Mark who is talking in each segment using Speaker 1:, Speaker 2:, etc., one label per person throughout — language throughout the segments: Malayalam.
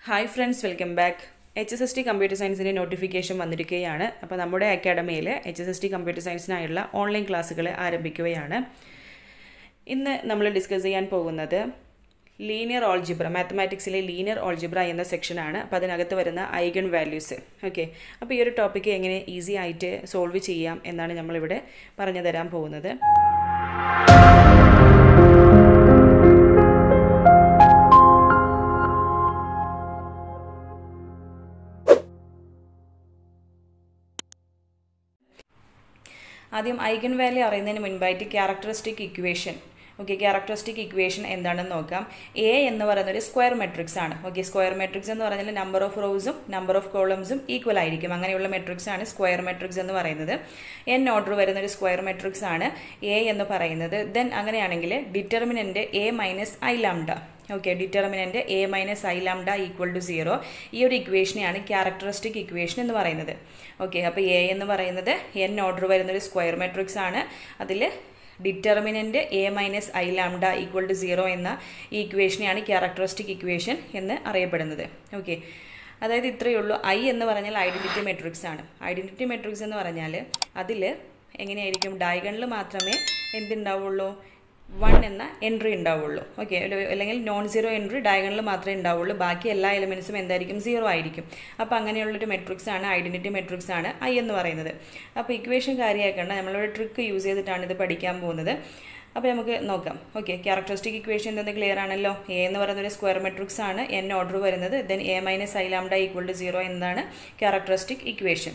Speaker 1: Hi friends, welcome back. HSST Computer Science notification വന്നിരിക്കുകയാണ്. അപ്പോൾ നമ്മുടെ അക്കാഡമിയിൽ HSST Computer Science-നായുള്ള ഓൺലൈൻ ക്ലാസ്സുകൾ ആരംഭിക്കുകയാണ്. ഇന്ന് നമ്മൾ ഡിസ്കസ് ചെയ്യാൻ പോകുന്നത് ലീനിയർ ഓൾജിബ്ര, മാത്തമാറ്റിക്സിലെ ലീനിയർ ഓൾജിബ്ര എന്ന സെക്ഷനാണ്. അപ്പോൾ അതിനകത്ത് വരുന്ന ഐഗൺ വാല്യൂസ്. ഓക്കെ, അപ്പോൾ ഈ ഒരു ടോപ്പിക്ക് എങ്ങനെ ഈസി ആയിട്ട് സോൾവ് ചെയ്യാം എന്നാണ് നമ്മളിവിടെ പറഞ്ഞു തരാൻ പോകുന്നത്. ആദ്യം ഐഗൺ വാല്യൂ അറിയുന്നതിന് മുൻപായിട്ട് characteristic equation. Okay, characteristic equation എന്താണെന്ന് നോക്കാം. എ എന്ന് പറയുന്ന ഒരു സ്ക്വയർ മെട്രിക്സ് ആണ്. ഓക്കെ, സ്ക്വയർ മെട്രിക്സ് എന്ന് പറഞ്ഞാൽ നമ്പർ ഓഫ് റോസും നമ്പർ ഓഫ് കോളംസും ഈക്വൽ ആയിരിക്കും. അങ്ങനെയുള്ള മെട്രിക്സ് ആണ് സ്ക്വയർ മെട്രിക്സ് എന്ന് പറയുന്നത്. എൻ ഓർഡർ വരുന്ന ഒരു സ്ക്വയർ മെട്രിക്സ് ആണ് എ എന്ന് പറയുന്നത്. ദെൻ അങ്ങനെയാണെങ്കിൽ determinant A minus I lambda. Okay, determinant A minus I lambda equal to 0. ഈ ഒരു ഇക്വേഷനെയാണ് ക്യാരക്ടറിസ്റ്റിക് ഇക്വേഷൻ എന്ന് പറയുന്നത്. ഓക്കെ, അപ്പോൾ എ എന്ന് പറയുന്നത് എൻ ഓർഡർ വരുന്നൊരു സ്ക്വയർ മെട്രിക്സ് ആണ്. അതിൽ determinant A minus I lambda equal to 0 എന്ന ഈ ഇക്വേഷനെയാണ് ക്യാരക്ടറിസ്റ്റിക് ഇക്വേഷൻ എന്ന് അറിയപ്പെടുന്നത്. ഓക്കെ, അതായത് ഇത്രയേ ഉള്ളൂ. ഐ എന്ന് പറഞ്ഞാൽ ഐഡൻറ്റിറ്റി മെട്രിക്സ് ആണ്. ഐഡൻറ്റിറ്റി മെട്രിക്സ് എന്ന് പറഞ്ഞാൽ അതിൽ എങ്ങനെയായിരിക്കും, ഡയഗണൽ മാത്രമേ എന്തുണ്ടാവുള്ളൂ, 1 എന്ന എൻട്രി ഉണ്ടാവുള്ളൂ. ഓക്കെ, അല്ലെങ്കിൽ നോൺ സീറോ എൻട്രി ഡയഗണൽ മാത്രമേ ഉണ്ടാവുള്ളൂ. ബാക്കി എല്ലാ എലിമെൻറ്റ്സും എന്തായിരിക്കും, 0 ആയിരിക്കും. അപ്പോൾ അങ്ങനെയുള്ളൊരു മെട്രിക്സ് ആണ്, ഐഡൻറ്റിറ്റി മെട്രിക്സ് ആണ് ഐ എന്ന് പറയുന്നത്. അപ്പോൾ ഇക്വേഷൻ കാര്യമാക്കേണ്ട, നമ്മളൊരു ട്രിക്ക് യൂസ് ചെയ്തിട്ടാണ് ഇത് പഠിക്കാൻ പോകുന്നത്. അപ്പോൾ നമുക്ക് നോക്കാം. ഓക്കെ, ക്യാരക്ടറിസ്റ്റിക് ഇക്വേഷൻ എന്തെന്ന് ക്ലിയർ ആണല്ലോ. എ എന്ന് പറയുന്നൊരു സ്ക്വയർ മെട്രിക്സ് ആണ്, എൻ ഓർഡർ വരുന്നത്. Then A minus I lambda equal to 0 എന്നതാണ് ക്യാരക്ടറിസ്റ്റിക് ഇക്വേഷൻ.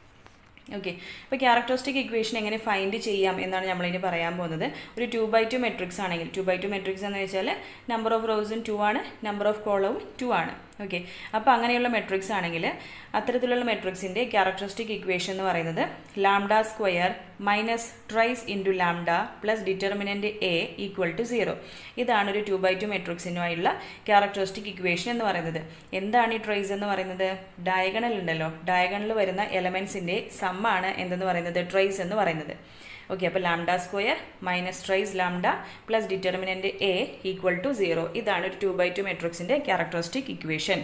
Speaker 1: ഓക്കെ, അപ്പോൾ ക്യാരക്ടറിസ്റ്റിക് ഇക്വേഷൻ എങ്ങനെ ഫൈൻഡ് ചെയ്യാം എന്നാണ് നമ്മളിനി പറയാൻ പോകുന്നത്. ഒരു 2x2 മെട്രിക്സ് ആണെങ്കിൽ, 2x2 മെട്രിക്സ് എന്ന് വെച്ചാൽ നമ്പർ ഓഫ് റോസും 2 ആണ്, നമ്പർ ഓഫ് കോളവും 2 ആണ്. ഓക്കെ, അപ്പോൾ അങ്ങനെയുള്ള മെട്രിക്സ് ആണെങ്കിൽ അത്തരത്തിലുള്ള മെട്രിക്സിൻ്റെ ക്യാരക്ടറിസ്റ്റിക് ഇക്വേഷൻ എന്ന് പറയുന്നത് lambda square minus trace into lambda plus determinant A equal to 0. ഇതാണ് ഒരു 2x2 മെട്രിക്സിനുമായുള്ള ക്യാരക്ടറിസ്റ്റിക് ഇക്വേഷൻ എന്ന് പറയുന്നത്. എന്താണ് ഈ ട്രൈസ് എന്ന് പറയുന്നത്? ഡയഗണൽ ഉണ്ടല്ലോ, ഡയഗണൽ വരുന്ന എലമെൻസിൻ്റെ സമ്മാണ് എന്തെന്ന് പറയുന്നത്, ട്രൈസ് എന്ന് പറയുന്നത്. ഓക്കെ, അപ്പോൾ lambda square minus trace lambda plus determinant A equal to 0. ഇതാണ് ഒരു 2x2 മെട്രിക്സിൻ്റെ ക്യാരക്ടറിസ്റ്റിക് ഇക്വേഷൻ.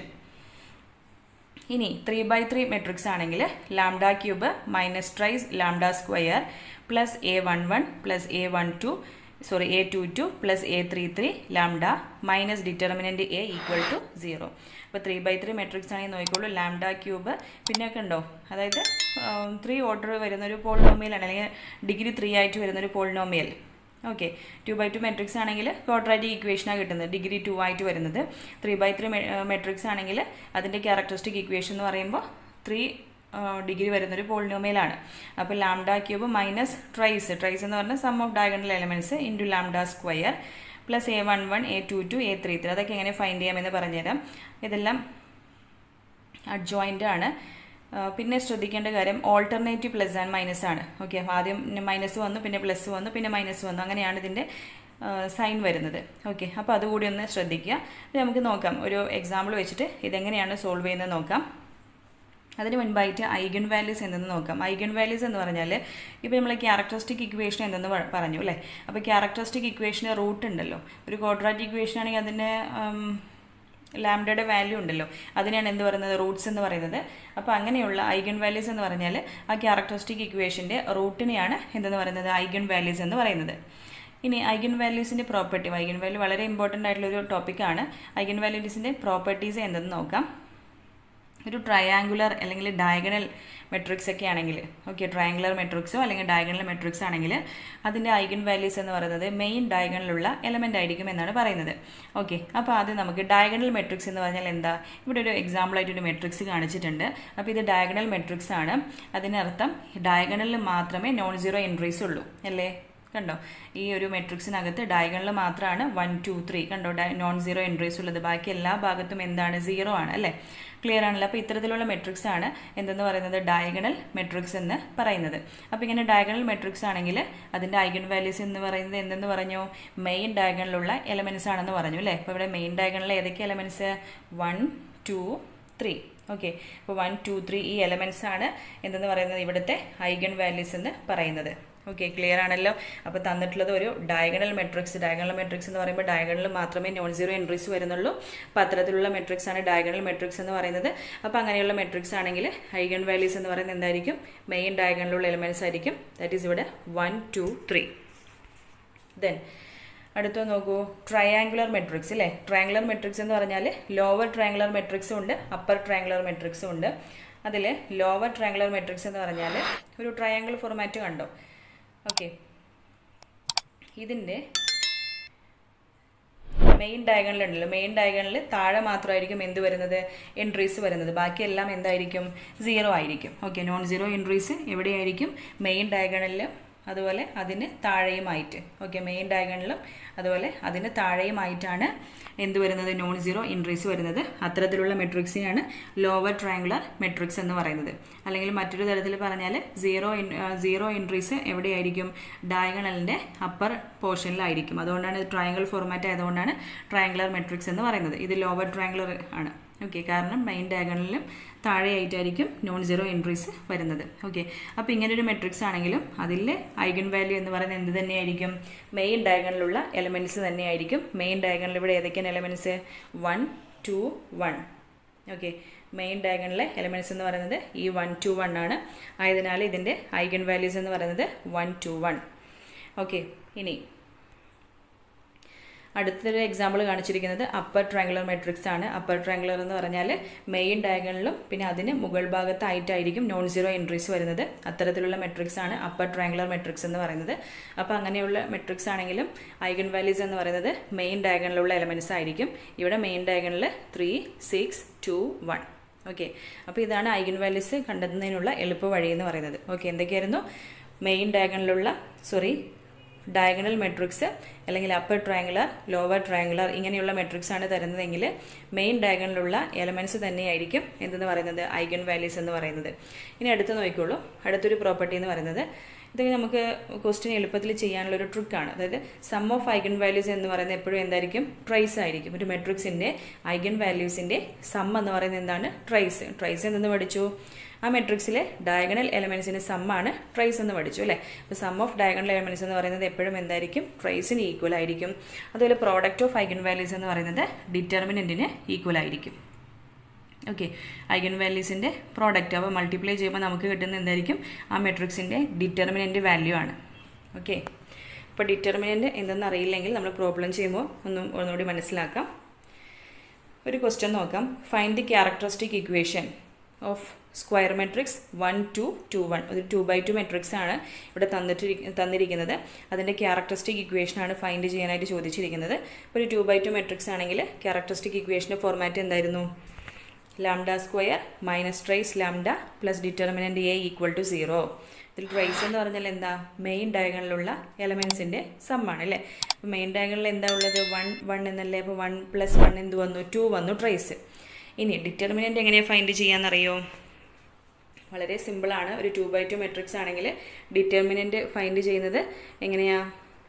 Speaker 1: ഇനി 3x3 മെട്രിക്സ് ആണെങ്കിൽ lambda cube minus trace lambda square plus A11 plus A22 plus A33 lambda minus determinant A equal to 0. അപ്പോൾ 3x3 മെട്രിക്സ് ആണെങ്കിൽ നോക്കിക്കോളൂ, ലാംഡ ക്യൂബ് പിന്നെയൊക്കെ ഉണ്ടോ, അതായത് 3 ഓർഡർ വരുന്നൊരു പോളിനോമിയലാണ്, അല്ലെങ്കിൽ ഡിഗ്രി 3 ആയിട്ട് വരുന്നൊരു പോളിനോമിയൽ. ഓക്കെ, 2x2 മെട്രിക്സ് ആണെങ്കിൽ ക്വാഡ്രാറ്റിക് ഇക്വേഷനാണ് കിട്ടുന്നത്, ഡിഗ്രി 2 ആയിട്ട് വരുന്നത്. 3x3 മെട്രിക്സ് ആണെങ്കിൽ അതിൻ്റെ ക്യാരക്ടറിസ്റ്റിക് ഇക്വേഷൻ എന്ന് പറയുമ്പോൾ 3 ഡിഗ്രി വരുന്നൊരു പോളിനോമിയലാണ്. അപ്പോൾ ലാംഡ ക്യൂബ് മൈനസ് ട്രൈസ് എന്ന് പറഞ്ഞാൽ sum of diagonal elements into lambda square plus A11 A22 A33. അതൊക്കെ എങ്ങനെ ഫൈൻഡ് ചെയ്യാമെന്ന് പറഞ്ഞുതരാം. ഇതെല്ലാം അഡ്ജോയിൻ്റ് ആണ്. പിന്നെ ശ്രദ്ധിക്കേണ്ട കാര്യം ഓൾട്ടർനേറ്റീവ് പ്ലസ് ആൻഡ് മൈനസ് ആണ്. ഓക്കെ, ആദ്യം മൈനസ് വന്നു, പിന്നെ പ്ലസ് വന്നു, പിന്നെ മൈനസ് വന്നു, അങ്ങനെയാണ് ഇതിൻ്റെ സൈൻ വരുന്നത്. ഓക്കെ, അപ്പോൾ അതുകൂടി ഒന്ന് ശ്രദ്ധിക്കുക. അപ്പോൾ നമുക്ക് നോക്കാം, ഒരു എക്സാമ്പിൾ വെച്ചിട്ട് ഇതെങ്ങനെയാണ് സോൾവ് ചെയ്യുന്നത് നോക്കാം. അതിന് മുൻപായിട്ട് ഐഗൺ വാല്യൂസ് എന്തെന്ന് നോക്കാം. ഐഗൺ വാല്യൂസ് എന്ന് പറഞ്ഞാൽ ഇപ്പോൾ നമ്മൾ ക്യാരക്ടറിസ്റ്റിക് ഇക്വേഷൻ എന്തെന്ന് പറഞ്ഞു അല്ലേ. അപ്പോൾ ക്യാരക്ടറിസ്റ്റിക് ഇക്വേഷന് റൂട്ട് ഉണ്ടല്ലോ. ഒരു ക്വാഡ്രാറ്റിക് ഇക്വേഷൻ ആണെങ്കിൽ അതിൻ്റെ ലാംഡയുടെ വാല്യൂ ഉണ്ടല്ലോ, അതിനെയാണ് എന്ത് പറയുന്നത്, റൂട്ട്സ് എന്ന് പറയുന്നത്. അപ്പോൾ അങ്ങനെയുള്ള ഐഗൺ വാല്യൂസ് എന്ന് പറഞ്ഞാൽ ആ ക്യാരക്ടറിസ്റ്റിക് ഇക്വേഷൻ്റെ റൂട്ടിനെയാണ് എന്തെന്ന് പറയുന്നത്, ഐഗൺ വാല്യൂസ് എന്ന് പറയുന്നത്. ഇനി ഐഗൺ വാല്യൂസിൻ്റെ പ്രോപ്പർട്ടി, ഐഗൺ വാല്യൂ വളരെ ഇമ്പോർട്ടൻ്റ് ആയിട്ടുള്ളൊരു ടോപ്പിക്കാണ്. ഐഗൺ വാല്യൂസിൻ്റെ പ്രോപ്പർട്ടീസ് എന്തെന്ന് നോക്കാം. ഒരു ട്രയാങ്കുലർ അല്ലെങ്കിൽ ഡയഗണൽ മെട്രിക്സ് ഒക്കെ ആണെങ്കിൽ, ഓക്കെ, ട്രയാങ്കുലർ മെട്രിക്സോ അല്ലെങ്കിൽ ഡയഗണൽ മെട്രിക്സ് ആണെങ്കിൽ അതിൻ്റെ ഐഗൺ വാല്യൂസ് എന്ന് പറയുന്നത് മെയിൻ ഡയഗണലുള്ള എലമെൻ്റ് ആയിരിക്കും എന്നാണ് പറയുന്നത്. ഓക്കെ, അപ്പോൾ ആദ്യം നമുക്ക് ഡയഗണൽ മെട്രിക്സ് എന്ന് പറഞ്ഞാൽ എന്താ, ഇവിടെ ഒരു എക്സാമ്പിളായിട്ടൊരു മെട്രിക്സ് കാണിച്ചിട്ടുണ്ട്. അപ്പോൾ ഇത് ഡയഗണൽ മെട്രിക്സ് ആണ്. അതിനർത്ഥം ഡയഗണലിൽ മാത്രമേ നോൺ സീറോ എൻട്രീസ് ഉള്ളൂ അല്ലേ. കണ്ടോ, ഈ ഒരു മെട്രിക്സിനകത്ത് ഡയഗണൽ മാത്രമാണ് 1 2 3 കണ്ടോ നോൺ സീറോ എൻട്രീസ് ഉള്ളത്. ബാക്കി എല്ലാ ഭാഗത്തും എന്താണ്, 0 ആണ് അല്ലേ. ക്ലിയർ ആണല്ലോ. അപ്പോൾ ഇത്തരത്തിലുള്ള മെട്രിക്സ് ആണ് എന്തെന്ന് പറയുന്നത്, ഡയഗണൽ മെട്രിക്സ് എന്ന് പറയുന്നത്. അപ്പോൾ ഇങ്ങനെ ഡയഗണൽ മെട്രിക്സ് ആണെങ്കിൽ അതിൻ്റെ ഐഗൺ വാല്യൂസ് എന്ന് പറയുന്നത് എന്തെന്ന് പറഞ്ഞു, മെയിൻ ഡയഗണലുള്ള എലമെൻറ്റ്സ് ആണെന്ന് പറഞ്ഞു അല്ലേ. അപ്പോൾ ഇവിടെ മെയിൻ ഡയഗണലിൽ ഏതൊക്കെ എലമെൻറ്റ്സ്, 1 2 3. ഓക്കെ, അപ്പോൾ 1 2 3 ഈ എലമെൻറ്റ്സ് ആണ് എന്തെന്ന് പറയുന്നത് ഇവിടുത്തെ ഐഗൺ വാല്യൂസ് എന്ന് പറയുന്നത്. ഓക്കെ, ക്ലിയർ ആണല്ലോ. അപ്പോൾ തന്നിട്ടുള്ളത് ഒരു ഡയഗണൽ മെട്രിക്സ്. ഡയഗണൽ മെട്രിക്സ് എന്ന് പറയുമ്പോൾ ഡയഗണൽ മാത്രമേ നോൺ സീറോ എൻട്രീസ് വരുന്നുള്ളൂ. അപ്പോൾ അത്തരത്തിലുള്ള മെട്രിക്സ് ആണ് ഡയഗണൽ മെട്രിക്സ് എന്ന് പറയുന്നത്. അപ്പോൾ അങ്ങനെയുള്ള മെട്രിക്സ് ആണെങ്കിൽ ഐഗൺ വാല്യൂസ് എന്ന് പറയുന്നത് എന്തായിരിക്കും? മെയിൻ ഡയഗണലുള്ള എലിമെൻറ്റ്സ് ആയിരിക്കും. ദാറ്റ് ഈസ് ഇവിടെ 1 2 3. ദെൻ അടുത്ത നോക്കൂ, ട്രയാങ്കുലർ മെട്രിക്സ് അല്ലേ. ട്രയാങ്കുലർ മെട്രിക്സ് എന്ന് പറഞ്ഞാൽ ലോവർ ട്രയാങ്കുലർ മെട്രിക്സും ഉണ്ട്, അപ്പർ ട്രയാങ്കുലർ മെട്രിക്സും ഉണ്ട്. അതിൽ ലോവർ ട്രയാങ്കുലർ മെട്രിക്സ് എന്ന് പറഞ്ഞാൽ ഒരു ട്രയാങ്കിൾ ഫോർമാറ്റ് കണ്ടോ? ഓക്കെ, ഇതിൻ്റെ മെയിൻ ഡയഗണൽ ഉണ്ടല്ലോ, മെയിൻ ഡയഗണലിൽ താഴെ മാത്രമായിരിക്കും എന്ത് വരുന്നത്? എൻട്രീസ് വരുന്നത്. ബാക്കിയെല്ലാം എന്തായിരിക്കും? 0 ആയിരിക്കും. ഓക്കെ, നോൺ സീറോ എൻട്രീസ് എവിടെയായിരിക്കും? മെയിൻ ഡയഗണലിലും അതുപോലെ അതിന് താഴെയുമായിട്ട്. ഓക്കെ, മെയിൻ ഡയഗണലും അതുപോലെ അതിന് താഴെയുമായിട്ടാണ് എന്ത് വരുന്നത്? നോൺ സീറോ എൻട്രീസ് വരുന്നത്. അത്തരത്തിലുള്ള മെട്രിക്സിനാണ് ലോവർ ട്രയാങ്കുലർ മെട്രിക്സ് എന്ന് പറയുന്നത്. അല്ലെങ്കിൽ മറ്റൊരു തരത്തിൽ പറഞ്ഞാൽ സീറോ എൻട്രീസ് എവിടെയായിരിക്കും? ഡയഗണലിൻ്റെ അപ്പർ പോർഷനിലായിരിക്കും. അതുകൊണ്ടാണ് ഇത് ട്രയാങ്കിൾ ഫോർമാറ്റ് ആയതുകൊണ്ടാണ് ട്രയാങ്കുലർ മെട്രിക്സ് എന്ന് പറയുന്നത്. ഇത് ലോവർ ട്രയാങ്കുലർ ആണ്. ഓക്കെ, കാരണം മെയിൻ ഡയഗണലിലും താഴെയായിട്ടായിരിക്കും നോൺ സീറോ എൻട്രീസ് വരുന്നത്. ഓക്കെ, അപ്പോൾ ഇങ്ങനൊരു മെട്രിക്സ് ആണെങ്കിലും അതിൽ ഐഗൺ വാല്യൂ എന്ന് പറയുന്നത് എന്ത് തന്നെയായിരിക്കും? മെയിൻ ഡയഗണലിലുള്ള എലമെൻറ്റ്സ് തന്നെയായിരിക്കും. മെയിൻ ഡയഗണലിൽ ഇവിടെ ഏതൊക്കെയാണ് എലമെൻറ്റ്സ്? 1 2 1. ഓക്കെ, മെയിൻ ഡയഗണലിലെ എലമെൻറ്റ്സ് എന്ന് പറയുന്നത് ഈ 1 2 1 ആണ്. ആയതിനാൽ ഇതിൻ്റെ ഐഗൺ വാല്യൂസ് എന്ന് പറയുന്നത് 1 2 1. ഓക്കെ, ഇനി അടുത്തൊരു എക്സാമ്പിൾ കാണിച്ചിരിക്കുന്നത് അപ്പർ ട്രയാങ്കുലർ മെട്രിക്സ് ആണ്. അപ്പർ ട്രയാങ്കുലർ എന്ന് പറഞ്ഞാൽ മെയിൻ ഡയഗണലിലും പിന്നെ അതിന് മുകൾ ഭാഗത്തായിട്ടായിരിക്കും നോൺ സീറോ എൻട്രീസ് വരുന്നത്. അത്തരത്തിലുള്ള മെട്രിക്സ് ആണ് അപ്പർ ട്രയാങ്കുലർ മെട്രിക്സ് എന്ന് പറയുന്നത്. അപ്പോൾ അങ്ങനെയുള്ള മെട്രിക്സ് ആണെങ്കിലും ഐഗൺ വാല്യൂസ് എന്ന് പറയുന്നത് മെയിൻ ഡയഗണലിലുള്ള എലമെൻറ്റ്സ് ആയിരിക്കും. ഇവിടെ മെയിൻ ഡയഗണലിൽ 3 6 2 1. ഓക്കെ, അപ്പോൾ ഇതാണ് ഐഗൺ വാല്യൂസ് കണ്ടെത്തുന്നതിനുള്ള എളുപ്പ വഴി എന്ന് പറയുന്നത്. ഓക്കെ, എന്തൊക്കെയായിരുന്നു? മെയിൻ ഡയഗണലിലുള്ള ഡയഗണൽ മെട്രിക്സ് അല്ലെങ്കിൽ അപ്പർ ട്രയാങ്കുലർ, ലോവർ ട്രയാങ്കുലർ ഇങ്ങനെയുള്ള മെട്രിക്സ് ആണ് തരുന്നതെങ്കിൽ മെയിൻ ഡയഗണലിലുള്ള എലമെൻറ്റ്സ് തന്നെയായിരിക്കും എന്തെന്ന് പറയുന്നത്? ഐഗൺ വാല്യൂസ് എന്ന് പറയുന്നത്. ഇനി അടുത്ത് നോക്കിക്കോളൂ. അടുത്തൊരു പ്രോപ്പർട്ടി എന്ന് പറയുന്നത് ഇത് നമുക്ക് ക്വസ്റ്റ്യൻ എളുപ്പത്തിൽ ചെയ്യാനുള്ള ഒരു ട്രിക്കാണ്. അതായത് സം ഓഫ് ഐഗൺ വാല്യൂസ് എന്ന് പറയുന്നത് എപ്പോഴും എന്തായിരിക്കും? ട്രൈസ് ആയിരിക്കും. ഒരു മെട്രിക്സിൻ്റെ ഐഗൺ വാല്യൂസിൻ്റെ സം എന്ന് പറയുന്നത് എന്താണ്? ട്രൈസ്. ട്രൈസ് എന്തെന്ന് പഠിച്ചു? ആ മെട്രിക്സിലെ ഡയഗണൽ എലമെൻറ്റ്സിന് സമ്മാണ് ട്രൈസ് എന്ന് പഠിച്ചു അല്ലേ. അപ്പോൾ സം ഓഫ് ഡയഗണൽ എലമെൻറ്റ്സ് എന്ന് പറയുന്നത് എപ്പോഴും എന്തായിരിക്കും? ട്രൈസിന് ഈക്വൽ ആയിരിക്കും. അതുപോലെ പ്രോഡക്റ്റ് ഓഫ് ഐഗൺ വാല്യൂസ് എന്ന് പറയുന്നത് ഡിറ്റർമിനൻറ്റിന് ഈക്വൽ ആയിരിക്കും. ഓക്കെ, ഐഗൺ വാല്യൂസിൻ്റെ പ്രോഡക്റ്റ് അപ്പോൾ മൾട്ടിപ്ലൈ ചെയ്യുമ്പോൾ നമുക്ക് കിട്ടുന്ന എന്തായിരിക്കും? ആ മെട്രിക്സിൻ്റെ ഡിറ്റർമിനൻറ്റ് വാല്യൂ ആണ്. ഓക്കെ, അപ്പോൾ ഡിറ്റർമിനൻറ്റ് എന്തെന്ന് അറിയില്ലെങ്കിൽ നമ്മൾ പ്രോബ്ലം ചെയ്യുമ്പോൾ ഒന്നുകൂടി മനസ്സിലാക്കാം. ഒരു ക്വസ്റ്റ്യൻ നോക്കാം. Find the characteristic equation of square matrix 1 2 2 1. ഒരു 2x2 മെട്രിക്സ് ആണ് ഇവിടെ തന്നിരിക്കുന്നത്. അതിൻ്റെ ക്യാരക്ടറിസ്റ്റിക് ഇക്വേഷനാണ് ഫൈൻഡ് ചെയ്യാനായിട്ട് ചോദിച്ചിരിക്കുന്നത്. ഇപ്പോൾ ഒരു 2x2 മെട്രിക്സ് ആണെങ്കിൽ ക്യാരക്ടറിസ്റ്റിക് ഇക്വേഷൻ്റെ ഫോർമാറ്റ് എന്തായിരുന്നു? Lambda square minus trace lambda plus determinant A equal to 0. ഇതിൽ ട്രൈസ് എന്ന് പറഞ്ഞാൽ എന്താ? മെയിൻ ഡയഗണലിലുള്ള എലമെൻറ്റ്സിൻ്റെ സമ്മാണ് അല്ലേ. അപ്പോൾ മെയിൻ ഡയഗണലിൽ എന്താ ഉള്ളത്? 1 1 എന്നല്ലേ. അപ്പോൾ 1 + 1 എന്ത് വന്നു? 2 വന്നു ട്രൈസ്. ഇനി ഡിറ്റർമിനൻറ്റ് എങ്ങനെയാണ് ഫൈൻഡ് ചെയ്യാമെന്നറിയോ? വളരെ സിമ്പിളാണ്. ഒരു 2x2 മെട്രിക്സ് ആണെങ്കിൽ ഡിറ്റർമിനൻറ്റ് ഫൈൻഡ് ചെയ്യുന്നത് എങ്ങനെയാണ്?